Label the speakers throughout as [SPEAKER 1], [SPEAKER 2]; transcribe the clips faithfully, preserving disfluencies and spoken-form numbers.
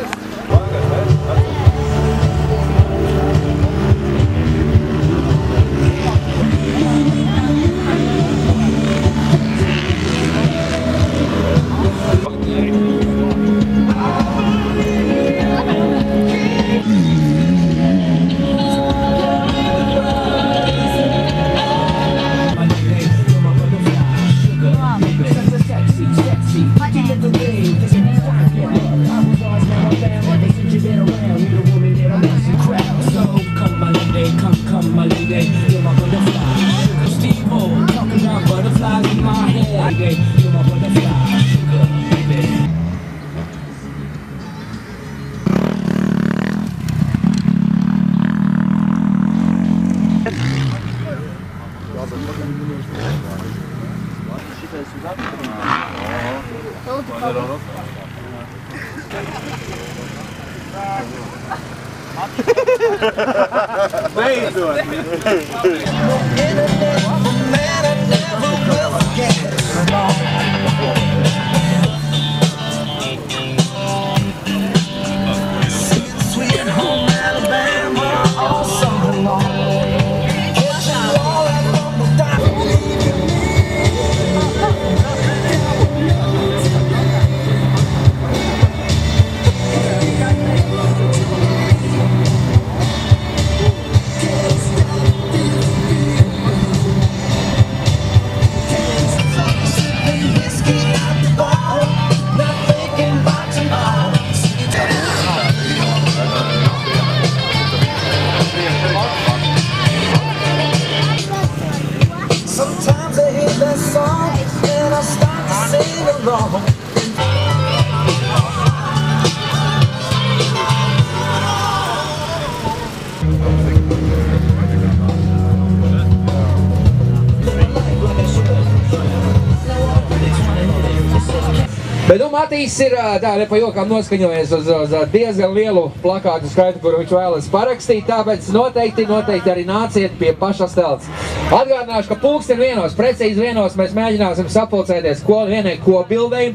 [SPEAKER 1] Bet, nu, Matīs ir tā, pa jokām noskaņojies uz, uz diezgan lielu plakātu skaitu, kuru viņš vēlas parakstīt, tāpēc noteikti, noteikti arī nāciet pie pašas telts. Atgādināšu, ka pulksten vienos, precīzi vienos mēs mēģināsim sapulcēties ko, vienai kopildei,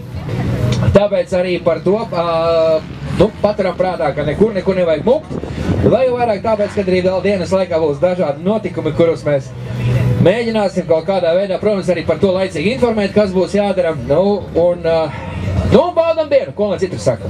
[SPEAKER 1] tāpēc arī par to uh, nu, paturam prātā, ka nekur, nekur nevajag mukt. Vai jau vairāk tāpēc, ka arī vēl dienas laikā būs dažādi notikumi, kurus mēs mēģināsim kaut kādā veidā, protams, arī par to laicīgi informēt, kas būs jādara. Nu, un, uh, nu, un baudam dienu, ko lai citur saka.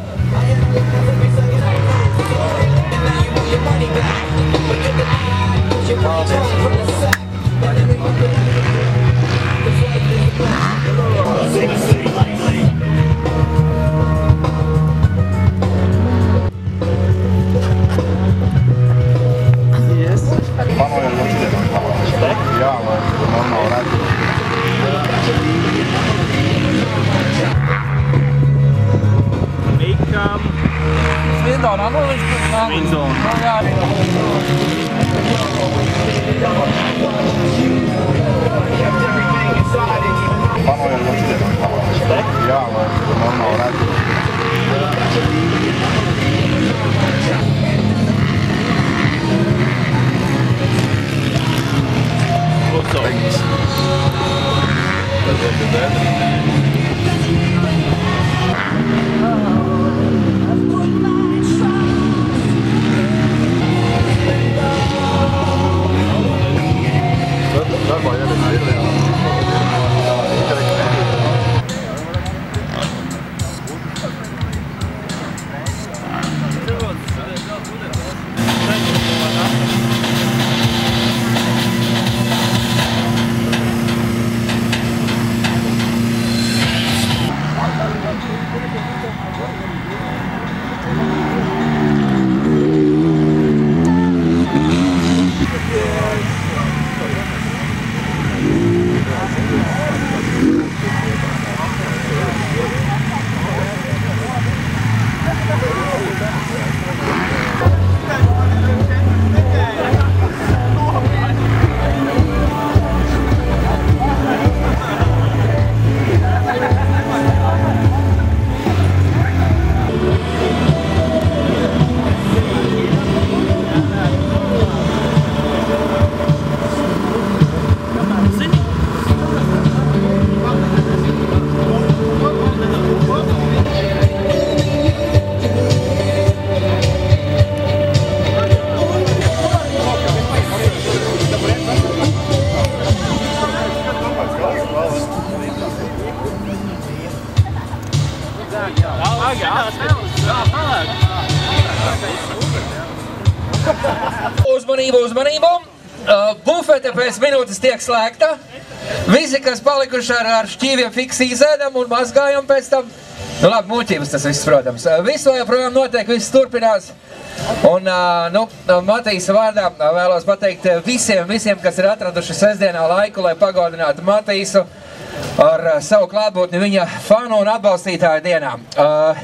[SPEAKER 1] Uzmanību, uzmanību! Uh, bufete pēc minūtes tiek slēgta. Visi, kas palikuši ar, ar šķīviem fiksi izēdam un mazgājam pēc tam. Nu labi, muļķības tas viss, protams. Viss vēl joprojām notiek, viss turpinās. Un, uh, nu, Matīsa vārdā vēlos pateikt visiem, visiem, kas ir atraduši sestdienā laiku, lai pagodinātu Matīsu ar uh, savu klātbūtni viņa fanu un atbalstītāju dienā. Uh,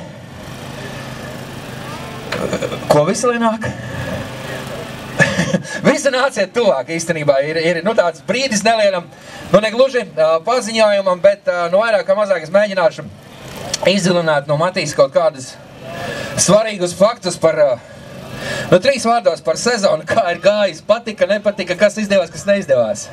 [SPEAKER 1] ko visi lai nāk? Visi nāciet tuvāk īstenībā, ir, ir nu, tāds brīdis nelienam, nu negluži uh, paziņojumam, bet uh, nu vairāk kā mazāk es mēģināšu izdzilināt no Matīsa kaut kādus svarīgus faktus par, uh, nu trīs vārdos par sezonu, kā ir gājis, patika, nepatika, kas izdevās, kas neizdevās.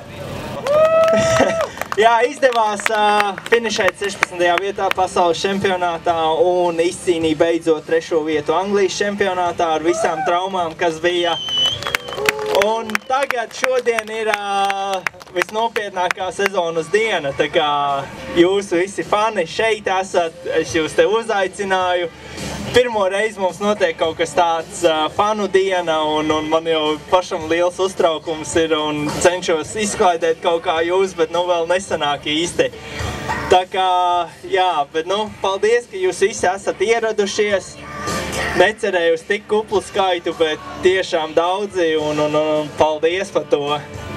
[SPEAKER 2] Jā, izdevās uh, finišēt sešpadsmitajā vietā pasaules čempionātā un izcīnīja beidzot trešo vietu Anglijas čempionātā ar visām traumām, kas bija. Un tagad šodien ir uh, visnopietnākā sezonas diena, tā kā jūs visi fani šeit esat, es jūs te uzaicināju. Pirmo reizi mums notiek kaut kas tāds uh, fanu diena, un, un man jau pašam liels uztraukums ir un cenšos izklaidēt kaut kā jūs, bet nu vēl nesanāk īsti. Tā kā, jā, bet nu, paldies, ka jūs visi esat ieradušies. Necerēju uz tik kuplu skaitu, bet tiešām daudzi, un, un, un paldies par to.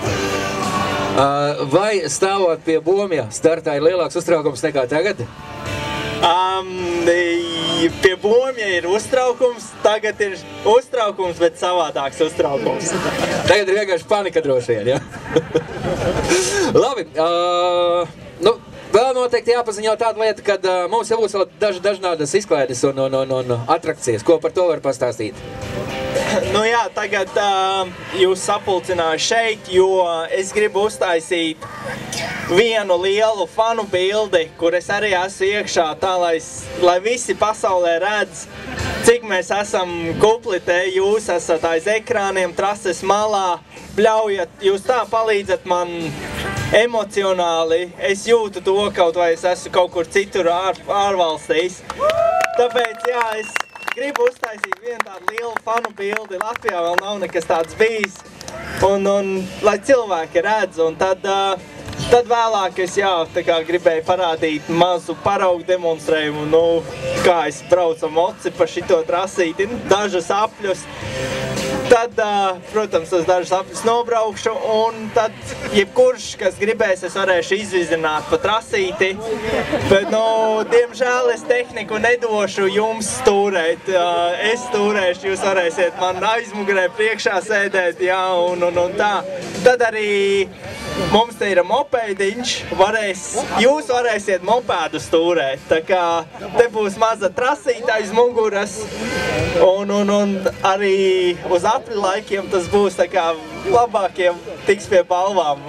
[SPEAKER 1] Uh, vai stāvot pie Bomja startā ir lielāks uztraukums nekā tagad?
[SPEAKER 2] Um, pie Bomja ir uztraukums, tagad ir uztraukums, bet savādāks uztraukums.
[SPEAKER 1] Tagad ir vienkārši panika droši vien, ja? Labi, uh, nu, vēl noteikti jāpaziņo tāda lieta, kad uh, mums jau būs vēl daži dažādas izklaides un, un, un, un atrakcijas. Ko par to var pastāstīt?
[SPEAKER 2] Nu jā, tagad uh, jūs sapulcināju šeit, jo es gribu uztaisīt vienu lielu fanu bildi, kur es arī esmu iekšā, tā lai, lai visi pasaulē redz, cik mēs esam kupli te, jūs esat aiz ekrāniem, trases malā, bļaujat, jūs tā palīdzat man emocionāli, es jūtu to, kaut vai es esmu kaut kur citur ār, ārvalstīs. Tāpēc, jā, es gribu uztaisīt vienu tādu lielu fanu bildi, Latvijā vēl nav nekas tāds bijis, un, un lai cilvēki redz, un tad, uh, tad vēlāk es, jā, tā kā gribēju parādīt mazu paraugu demonstrējumu, nu, kā es braucu moci pa šito trasīti, dažus apļus. Tad, uh, protams, es dažus apļus nobraukšu, un tad jebkurš, kas gribēs, es varēšu izvizināt pa trasīti. Bet, nu, diemžēl es tehniku nedošu jums stūrēt. Uh, es stūrēšu, jūs varēsiet man aizmugurē priekšā sēdēt, jā, un, un, un tā. Tad arī mums te ir mopēdiņš, varēs, jūs varēsiet mopēdu stūrēt. Tā kā te būs maza trasīta aiz muguras, un, un, un arī uz apļu laikiem tas būs tā kā labākiem tiks pie balvām.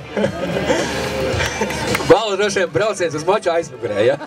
[SPEAKER 1] Balva droši vien brauciens uz moču aizmugurē, ja?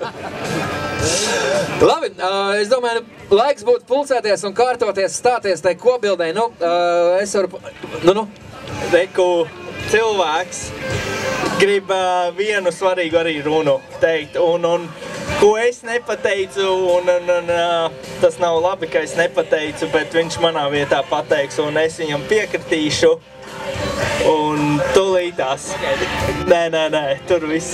[SPEAKER 1] Labi, uh, es domāju, laiks būtu pulcēties un kārtoties, stāties tai kopbildē. Nu, uh, es varu... Nu, nu.
[SPEAKER 2] Reku cilvēks grib uh, vienu svarīgu arī runu teikt, un, un ko es nepateicu, un, un, un uh, tas nav labi, ka es nepateicu, bet viņš manā vietā pateiks, un es viņam piekritīšu, un tūlītās. Nē, nē, nē, tur viss.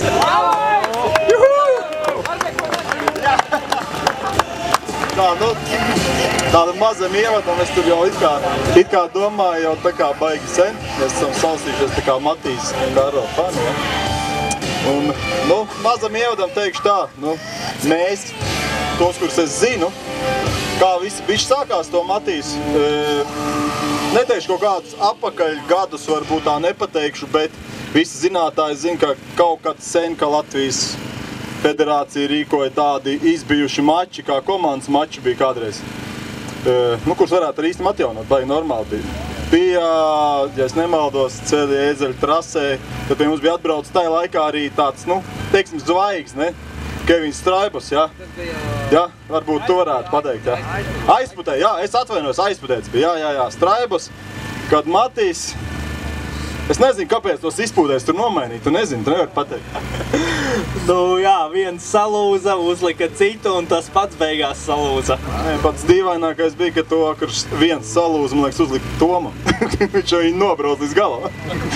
[SPEAKER 3] Tā, nu, tāda mazam ievadam, es tur jau it kā, it kā domāju jau tā kā baigi sen. Mēs esam saustījušies tā kā Matīs Karo fani, ja? Un, nu, mazam ievadam teikšu tā, nu, mēs, tos, kurus es zinu, kā visi bišķi sākās to Matīs, e, neteikšu kaut kādus apakaļ gadus, varbūt tā nepateikšu, bet visi zinātāji zina, ka kaut kad sen, ka Latvijas federācija rīkoja tādi izbijuši mači, kā komandas mači bija kādreiz. E, nu, kurus varētu arī īsti atjaunot, baigi normāli bija. Bija, ja es nemaldos, ceļa ēzeļu trasē, tad pie mums bija atbraucis tajā laikā arī tāds, nu, teiksim, zvaigznes, ne? Kevins Straibus, jā? Jā, varbūt tu varētu pateikt, jā. Aizputē, jā, es atvainojos, aizputēts bija, jā, jā, jā, Straibus, kad Matīs, es nezinu, kāpēc tos izpūtēs tur nomainīt, tu nezini, tu nevari pateikt.
[SPEAKER 2] Nu jā, viens salūza, uzlika citu un tas pats beigās salūza.
[SPEAKER 3] Nē, pats dīvainākais bija, ka to, kurš viens salūza, man liekas, uzlika Tomam. Viņš jau viņu nobrauc līdz galam.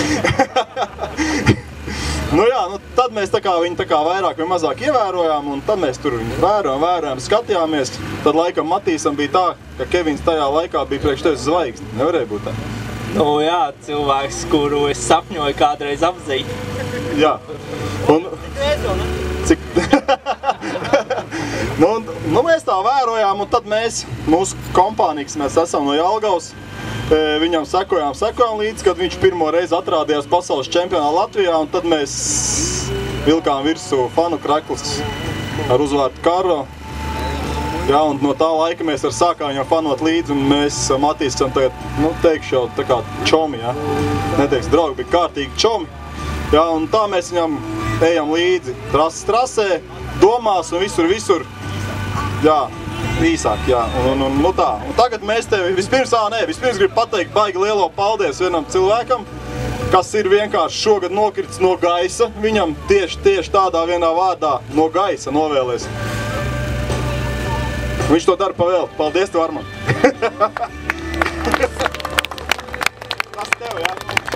[SPEAKER 3] Nu jā, nu tad mēs tā kā viņu tā kā vairāk vai mazāk ievērojām, un tad mēs tur viņu vērojām, vērojām, skatījāmies. Tad laikam Matīsam bija tā, ka Kevins tajā laikā bija priekš tevis zvaigzne. Nevarēja būt tā?
[SPEAKER 2] Nu jā, cilvēks, kuru es sapņoju kādreiz apzīt.
[SPEAKER 3] Jā. Un... Cik... nu, nu mēs tā vērojām, un tad mēs, mūsu kompānijas, mēs esam no Jelgavas, viņam sekojām, sekojām līdz, kad viņš pirmo reizi atrādījās pasaules čempionā Latvijā, un tad mēs vilkām virsū fanu kreklis ar uzvārdu Karo. Jā, un no tā laika mēs ar sākām viņam fanot līdzi, un mēs Matīs esam tagad, nu, teikšu jau tā kā čomi, jā. Neteiks draugi, bija kārtīgi čomi. Jā, un tā mēs viņam ejam līdzi trases trasē, domās un visur, visur, jā. Īsāk, jā, un, un, un nu tā. Un tagad mēs tevi, vispirms, ā, nē, vispirms gribu pateikt baigi lielo paldies vienam cilvēkam, kas ir vienkārši šogad nokrits no gaisa, viņam tieši, tieši tādā vienā vārdā no gaisa novēlēs. Viņš to dara pavēlti. Paldies tev, Arman. Tas tev, jā.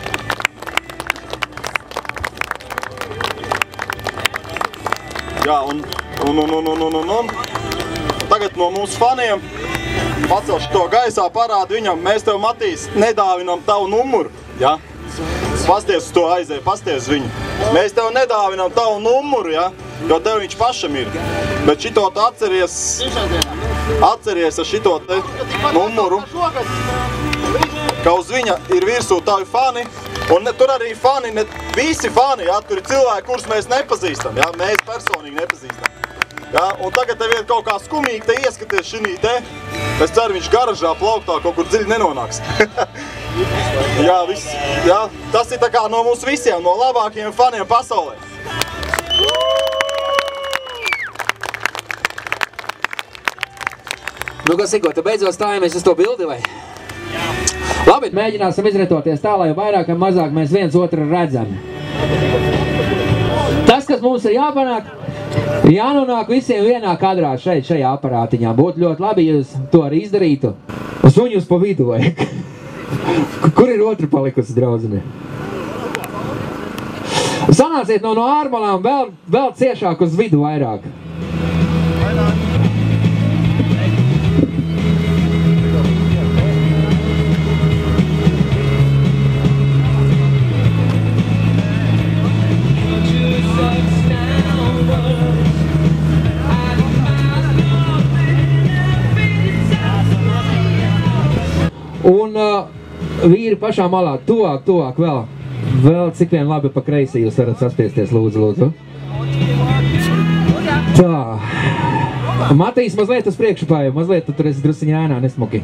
[SPEAKER 3] Jā, un, un, un, un, un, un, un. Tagad no mūsu faniem pacelšu to gaisā, parādu viņam, mēs tev, Matīs, nedāvinām tavu numuru, ja? Pasties uz to aizēju, pasties uz viņu. Mēs tev nedāvinām tavu numuru, ja? Jo tev viņš pašam ir. Bet šito tu atceries, atceries ar šito te numuru, ka uz viņa ir virsū tavi fani, un ne, tur arī fani, ne visi fani, ja? Tur ir cilvēki, kurus mēs nepazīstam, ja? Mēs personīgi nepazīstam. Ja, un tagad tev ir kaut kā skumīgi te ieskaties šinī te. Es ceru, viņš garažā plauktā kaut kur dziļi nenonāks. jā, viss, jā, tas ir tā kā no mums visiem, no labākajiem faniem pasaulē.
[SPEAKER 1] Nu, kas Siko, te beidzot stājamies uz to bildi, vai? Jā. Labi, mēģināsim izretoties tā, lai vairāk vai mazāk mēs viens otru redzam. Tas, kas mums ir jāpanāk, jānonāk visiem vienā kadrā šeit, šajā aparātiņā. Būtu ļoti labi, ja jūs to arī izdarītu. Suņus pa vidu vajag. Kur ir otra palikusi, draudzene? Sanāciet no, no ārmalām vēl, vēl ciešāk uz vidu vairāk. Un uh, vīri pašā malā, tuvāk, tuvāk vēl. Vēl cik vien labi pa kreisi jūs varat saspiesties, lūdzu, lūdzu. Tā. Matīs, mazliet uz priekšu pāju, mazliet tu tur esi drusiņā ēnā, nesmuki.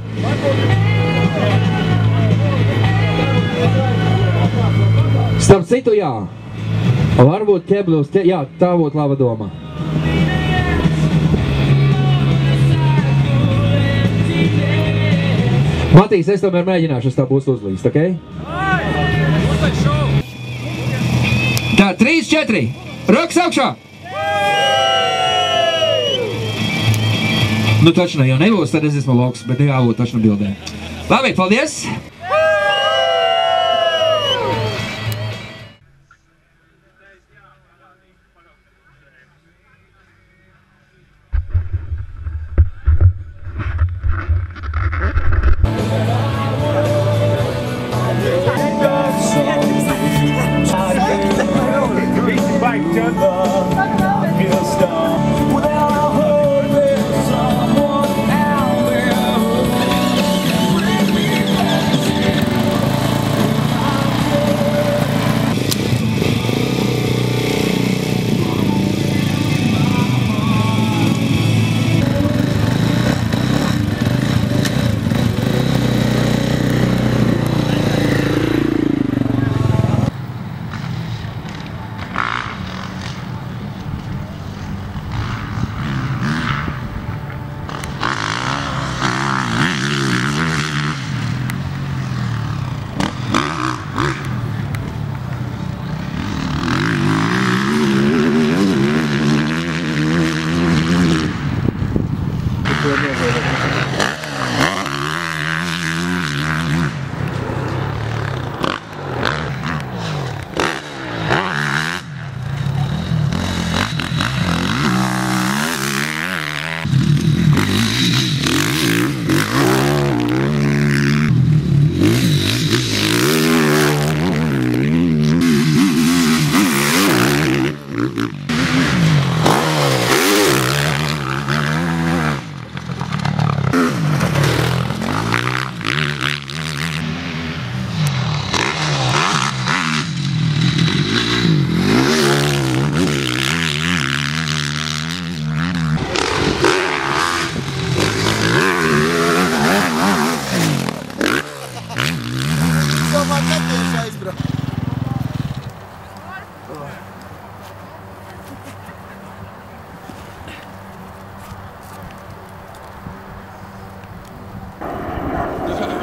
[SPEAKER 1] Starp citu, jā. Varbūt ķeblūs, ķe... jā, tā būtu laba doma. Matīs, es tomēr mēģināšu uz tā būs uzlīst, ok? Tā, trīs, četri. Rokas augšā! Nu, taču jau nebūs, tad es esmu loks, bet jābūt taču bildē. Labi, paldies!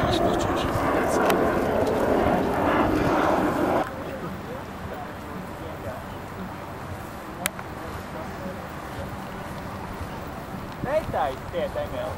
[SPEAKER 2] Neitai tiet, Emil.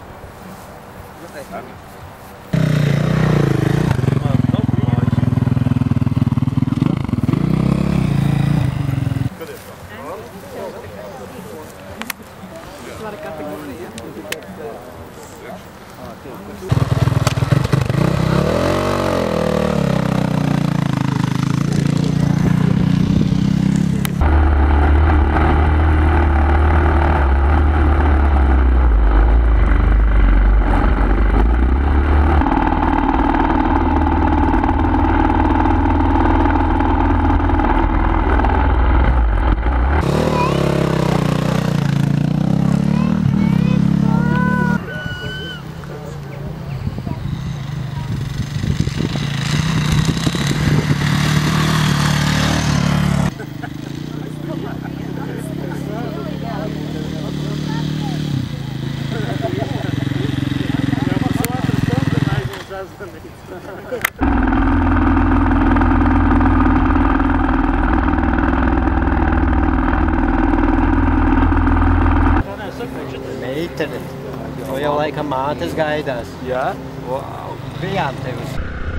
[SPEAKER 4] Meitene, to jau laikam mātes gaidās.
[SPEAKER 2] Jā?
[SPEAKER 4] Wow, bijām tevis.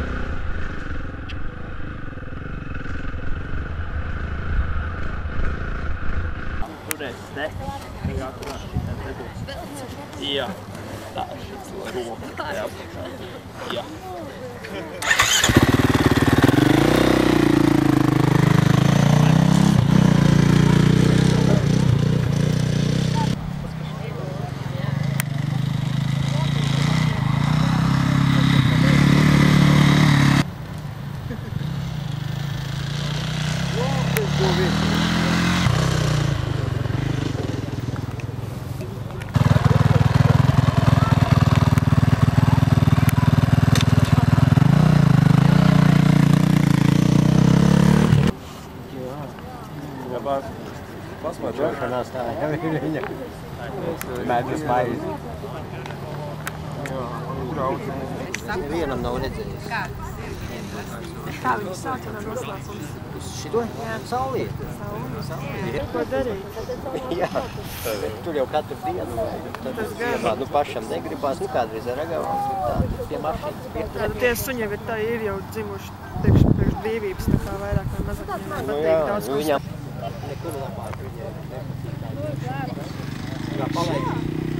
[SPEAKER 2] Turēs te. Jā. Tā, šis roka. Jā. Jā.
[SPEAKER 4] Džošanās tā jau ir viņa. Mēdus maizi. Vienam nav redzējis.
[SPEAKER 5] Kā viņi sauc un noslēdzums?
[SPEAKER 4] Uz šito? Saulīt. Saulīt.
[SPEAKER 5] Ko darīt?
[SPEAKER 4] Jā. Tur jau katru dienu. Tas gan. Nu pašam negribās, nu kādreiz ar ragavām. Tā pie mašīnas pie.
[SPEAKER 5] Tāda tie suņi ir tā ir jau dzimuši priekš, priekš brīvības, tā kā vairāk vai mazāk viņiem patīk daudz
[SPEAKER 4] nu, viņam nekur labāk viņai nepatīk. Kā palaid.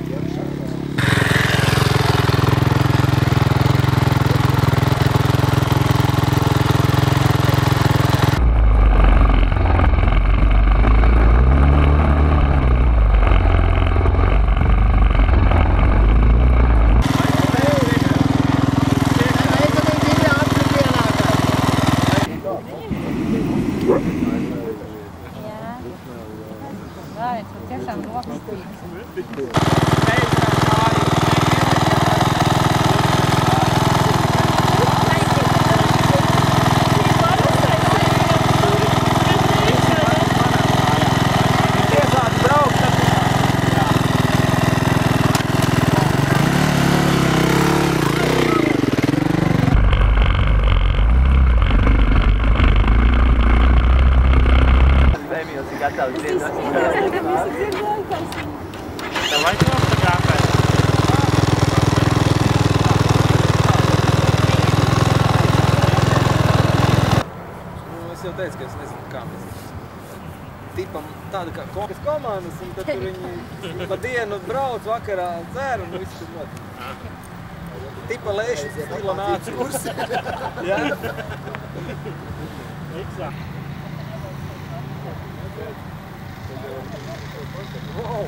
[SPEAKER 6] Es jau teicu, ka es nezinu, kā mēs tipam tāda kā kokas komandas, un tad tur viņi pa dienu brauc, vakarā dzer, un viss tur notiek. Tipa lēšu stila nāca kursi. Jā? Wow!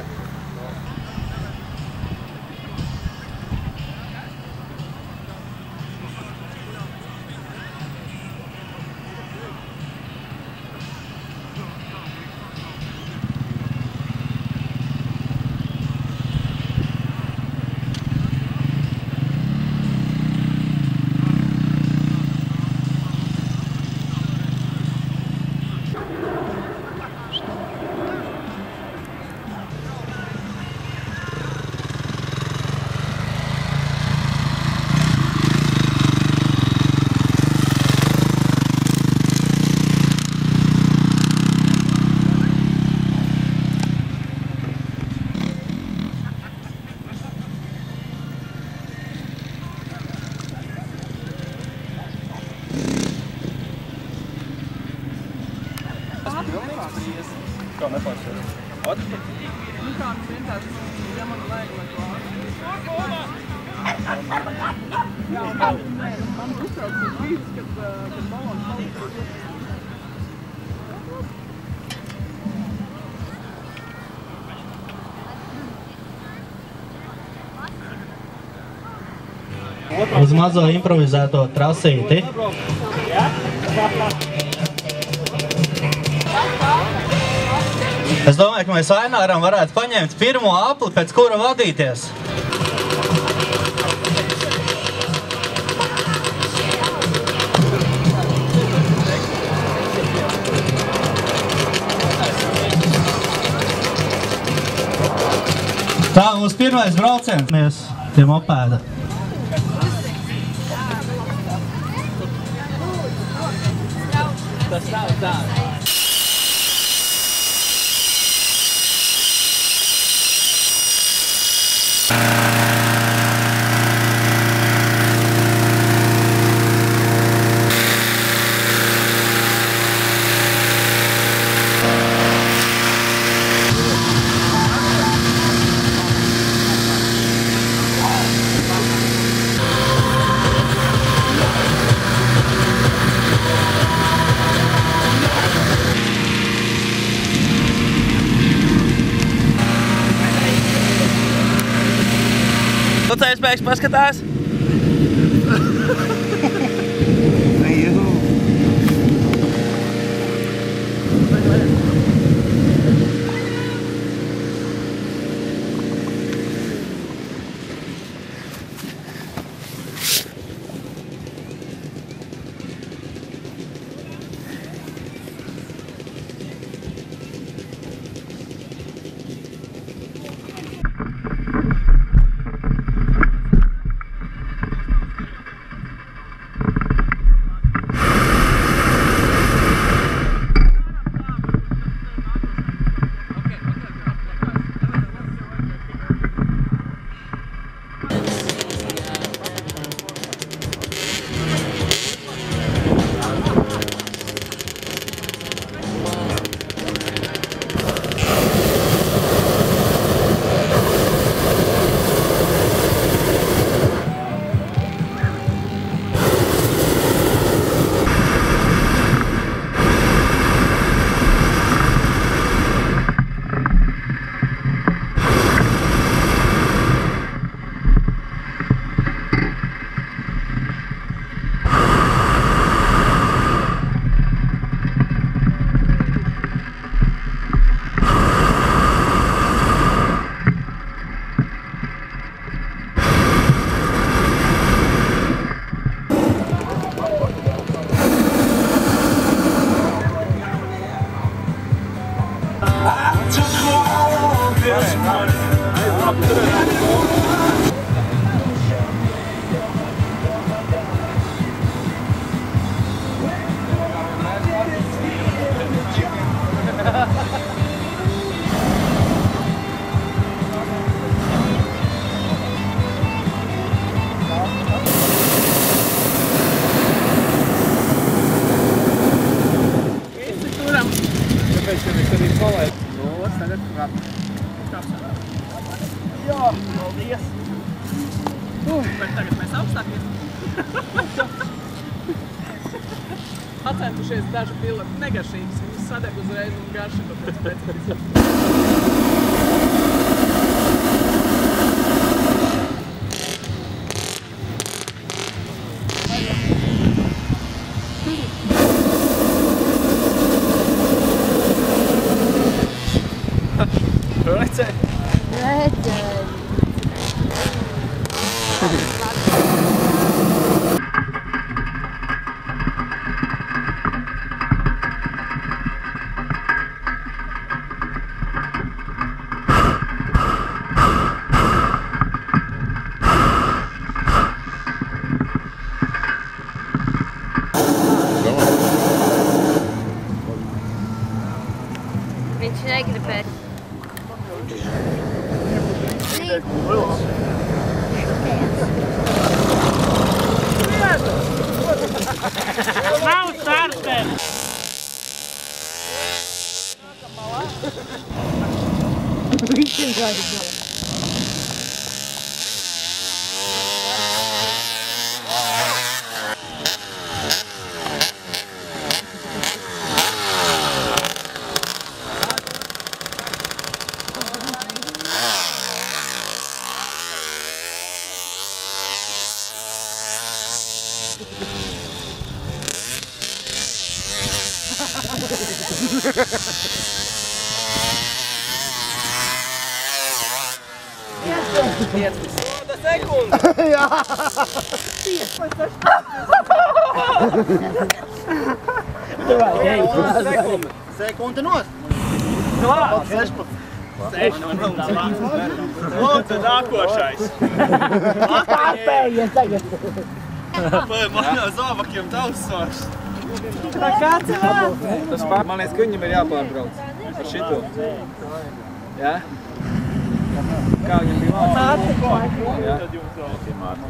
[SPEAKER 2] ies. Kā nepārspēr? Atpakaļ?
[SPEAKER 5] Nu kā, nu vienkārši, ja man vajag, lai klāt. Jā, man, nē, man uztrauc tas brīdis, kad, kad balons paliek.
[SPEAKER 7] Uz mazo improvizēto trasīti. Es domāju, ka mēs Aināram varētu paņemt pirmo apli, pēc kura vadīties. Tā, mums pirmais brauciens. Mēs pie mopēda.
[SPEAKER 2] Tas nav tā. Lucējspēks paskatās. Jā, paldies! Uh, bet tagad mēs augstākie. Atcentušies daži piloti negaršīgas, viņas sadeg uzreiz un garši, bet pēc pēc. Redzēji?
[SPEAKER 8] Redzēji.
[SPEAKER 6] Soda sekunde!
[SPEAKER 3] Jā!
[SPEAKER 6] Sekunde!
[SPEAKER 3] Sekunde nost!
[SPEAKER 6] Klāt!
[SPEAKER 3] sešpadsmit.
[SPEAKER 2] Lūdzu, nākošais.
[SPEAKER 8] Pārspējies tagad.
[SPEAKER 2] Vai man jau zābakiem tausošs?
[SPEAKER 6] Tā kāds ir vēl? Tas pār... Man liekas, ka viņam ir jāpārbrauc. Ar šito. Jā? Kā viņam bija valsts? Jā. Tad jums vēl ir māte.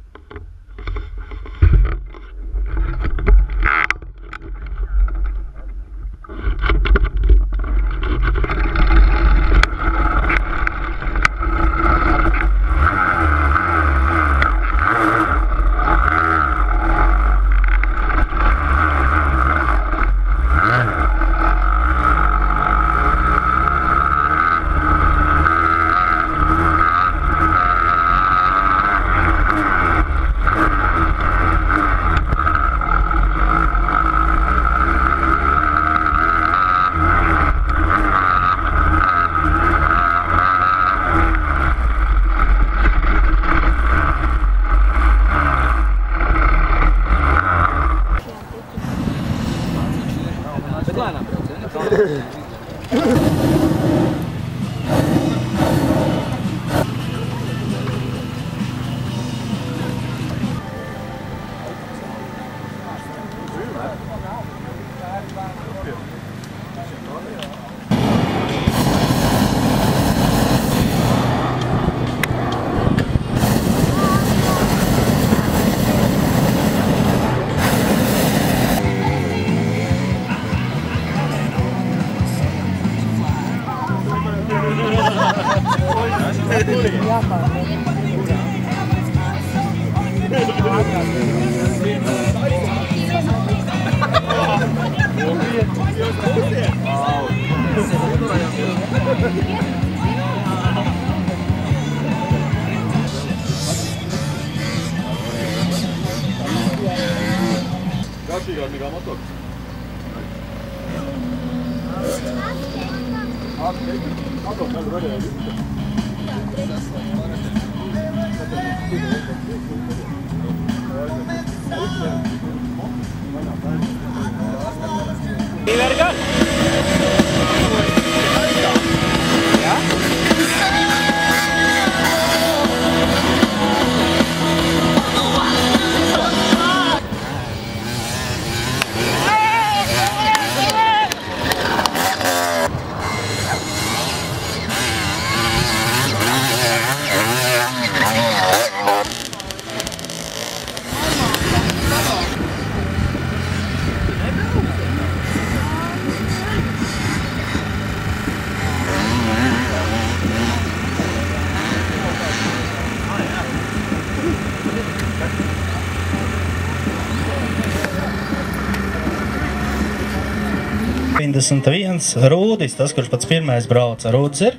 [SPEAKER 7] deviņdesmit viens Rūdis, tas, kurš pats pirmais brauca. Rūdis ir?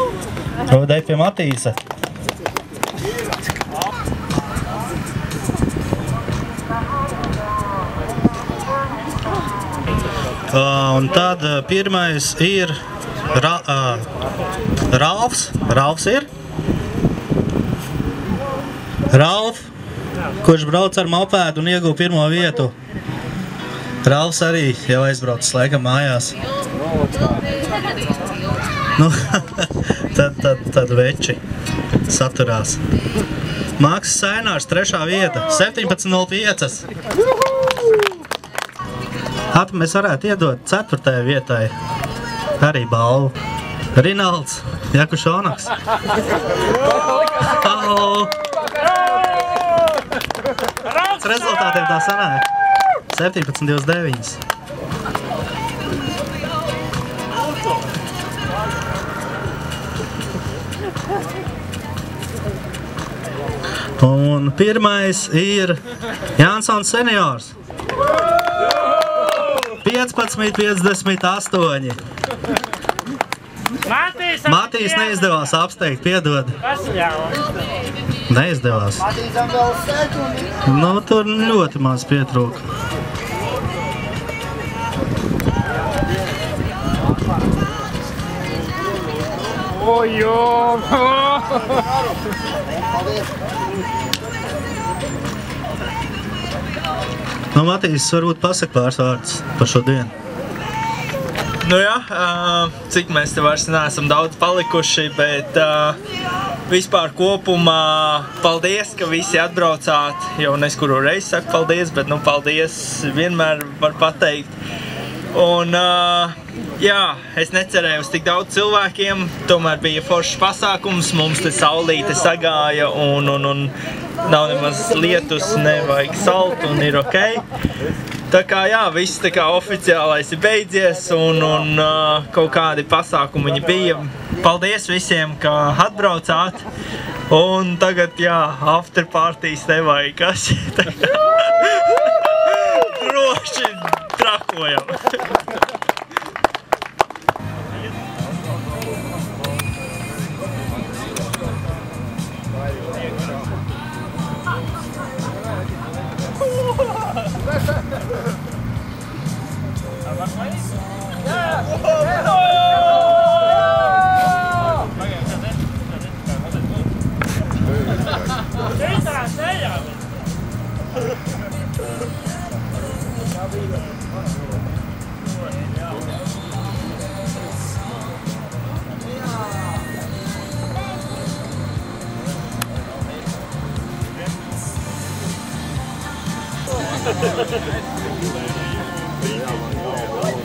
[SPEAKER 7] Rūdei pie Matīsa. Uh, un tad uh, pirmais ir Ra, uh, Ralfs. Ralfs ir? Ralf, kurš brauc ar mopēdu un ieguva pirmo vietu. Ralfs arī jau aizbraucis laikam mājās. Nu, tad, tad, tad veči saturās. Maksis Sainārs, trešā vieta, septiņpadsmit nulle pieci. At, mēs varētu iedot ceturtajai vietai arī balvu. Rinalds Jakušonaks. Halo! Rezultātiem tā sanāk. septiņpadsmit divdesmit deviņi. Un pirmais ir Jansons seniors. piecpadsmit piecdesmit astoņi.
[SPEAKER 8] Matīs,
[SPEAKER 7] Matīs neizdevās apsteigt, piedod.
[SPEAKER 8] Kas ļāva?
[SPEAKER 7] Neizdevās. Nu, tur ļoti maz pietrūka.
[SPEAKER 8] Ojom!
[SPEAKER 7] Nu, Matīs, varbūt pasaka pāris vārdus par šo dienu.
[SPEAKER 2] Nu jā, cik mēs te vairs neesam daudz palikuši, bet vispār kopumā paldies, ka visi atbraucāt. Jau neskuru reizi saku paldies, bet nu paldies vienmēr var pateikt. Un jā, es necerēju uz tik daudz cilvēkiem, tomēr bija foršs pasākums, mums te saulīte sagāja un, un, un nav nemaz lietus, nevajag salt un ir ok. Tā kā jā, viss tā kā oficiālais ir beidzies un, un uh, kaut kādi pasākumi viņi bija. Paldies visiem, ka atbraucāt. Un tagad jā, after partijas nevajag kas. Droši trakojam.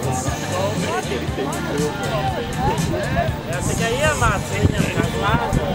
[SPEAKER 8] Es tikai iemācu viņam, kā klāt.